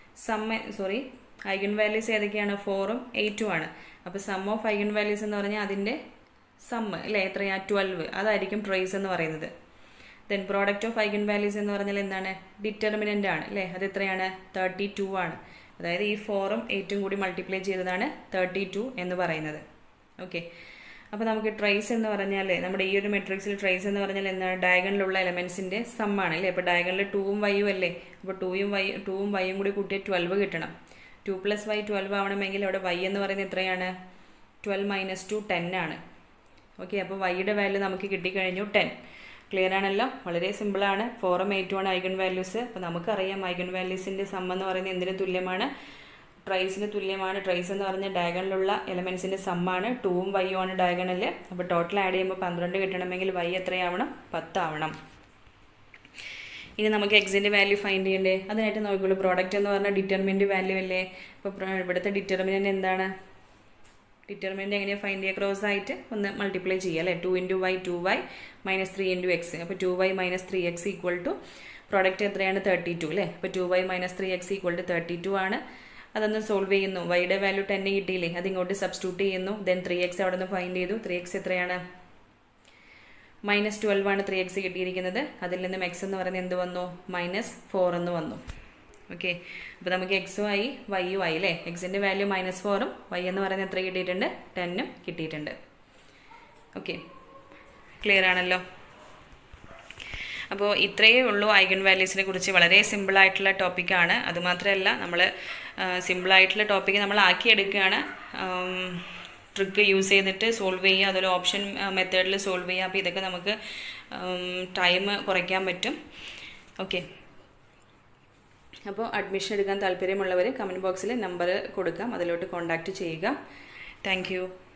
Speaker 1: ഐഗൺ വാല്യൂസ് ഏതൊക്കെയാണ്? 4ഉം 8ഉം ആണ്. അപ്പോൾ സം ഓഫ് ഐഗൺ വാല്യൂസ് എന്ന് പറഞ്ഞാൽ അതിൻ്റെ സമ്മ് അല്ലേ? എത്രയാണ്? 12. അതായിരിക്കും ട്രൈസ് എന്ന് പറയുന്നത്. Then product of eigen values എന്ന് പറഞ്ഞാൽ എന്താണ്? ഡിറ്റർമിനൻ്റ് ആണ് അല്ലേ? അത് എത്രയാണ്? 32 ആണ്. അതായത് ഈ 4ഉം 8ഉം കൂടി മൾട്ടിപ്ലൈ ചെയ്തതാണ് 32 എന്ന് പറയുന്നത്. ഓക്കെ, അപ്പോൾ നമുക്ക് ട്രൈസ് എന്ന് പറഞ്ഞാൽ നമ്മുടെ ഈ ഒരു മെട്രിക്സിൽ ട്രൈസ് എന്ന് പറഞ്ഞാൽ എന്താണ്? ഡയഗണലുള്ള എലമെൻസിൻ്റെ സമ്മാണ് അല്ലേ? അപ്പോൾ ഡയഗണലിൽ 2ഉം Yയും അല്ലേ? അപ്പോൾ 2ഉം Yയും കൂടി കൂട്ടിയാൽ 12 കിട്ടണം. 2 + Y 12 ആവണമെങ്കിൽ അവിടെ Y എന്ന് പറയുന്നത് എത്രയാണ്? 12 - 2 10 ആണ്. ഓക്കെ, അപ്പോൾ Yയുടെ വാല്യൂ നമുക്ക് കിട്ടിക്കഴിഞ്ഞു 10. ക്ലിയർ ആണല്ലോ? വളരെ സിമ്പിളാണ്. 4ഉം 8ഉം ആണ് ഐഗൺ വാല്യൂസ്. അപ്പോൾ നമുക്കറിയാം ഐഗൺ വാല്യൂസിൻ്റെ സം എന്ന് പറയുന്നത് എന്തിന് തുല്യമാണ്? ട്രൈസിന് തുല്യമാണ്. ട്രൈസ് എന്ന് പറഞ്ഞാൽ ഡയഗണലുള്ള എലമെൻസിൻ്റെ സമ്മാണ്. 2ഉം Yയും ആണ് ഡയഗണൽ. അപ്പോൾ ടോട്ടൽ ആഡ് ചെയ്യുമ്പോൾ 12 കിട്ടണമെങ്കിൽ Y എത്രയാവണം? 10 ആവണം. ഇനി നമുക്ക് എക്സിൻ്റെ വാല്യൂ ഫൈൻഡ് ചെയ്യണ്ടേ? അതിനായിട്ട് നോക്കിക്കോളൂ. പ്രോഡക്റ്റ് എന്ന് പറഞ്ഞാൽ ഡിറ്റർമിനൻ്റ് വാല്യൂ അല്ലേ? അപ്പോൾ ഇവിടുത്തെ ഡിറ്റർമിനൻ്റ് എന്താണ്? ഡിറ്റർമിനൻ്റ് എങ്ങനെയാണ് ഫൈൻഡ് ചെയ്യുക? ക്രോസ് ആയിട്ട് ഒന്ന് മൾട്ടിപ്ലൈ ചെയ്യുക അല്ലേ? 2 × Y 2Y -3 × X. അപ്പോൾ 2Y - 3X = പ്രോഡക്റ്റ് എത്രയാണ്? 32 അല്ലേ? അപ്പോൾ 2Y - 3X = 32 ആണ്. അതൊന്ന് സോൾവ് ചെയ്യുന്നു. Yയുടെ വാല്യൂ 10 കിട്ടിയില്ലേ? അതിങ്ങോട്ട് സബ്സ്റ്റിറ്റ്യൂട്ട് ചെയ്യുന്നു. ദെൻ 3X അവിടെ നിന്ന് ഫൈൻഡ് ചെയ്തു. 3X എത്രയാണ്? -12 ആണ് 3X കിട്ടിയിരിക്കുന്നത്. അതിൽ നിന്നും X എന്ന് പറയുന്നത് എന്ത് വന്നു? -4 എന്ന് വന്നു. ഓക്കെ, അപ്പോൾ നമുക്ക് എക്സും ആയി വൈയും ആയി അല്ലേ? എക്സിൻ്റെ വാല്യൂ -4ഉം Y എന്ന് പറയുന്നത് എത്ര കിട്ടിയിട്ടുണ്ട്? 10ഉം കിട്ടിയിട്ടുണ്ട്. ഓക്കെ, ക്ലിയർ ആണല്ലോ? അപ്പോൾ ഇത്രയേ ഉള്ളൂ ഐഗൺ വാല്യൂസിനെ കുറിച്ച്. വളരെ സിമ്പിളായിട്ടുള്ള ടോപ്പിക്കാണ്. അതുമാത്രമല്ല നമ്മൾ സിമ്പിളായിട്ടുള്ള ടോപ്പിക്ക് നമ്മൾ ആക്കിയെടുക്കുകയാണ്. ട്രിക്ക് യൂസ് ചെയ്തിട്ട് സോൾവ് ചെയ്യുക, അതുപോലെ ഓപ്ഷൻ മെത്തേഡിൽ സോൾവ് ചെയ്യുക. അപ്പോൾ ഇതൊക്കെ നമുക്ക് ടൈം കുറയ്ക്കാൻ പറ്റും. ഓക്കെ, അപ്പോൾ അഡ്മിഷൻ എടുക്കാൻ താല്പര്യമുള്ളവർ കമൻറ്റ് ബോക്സിൽ നമ്പർ കൊടുക്കാം, അതിലോട്ട് കോൺടാക്റ്റ് ചെയ്യുക. താങ്ക്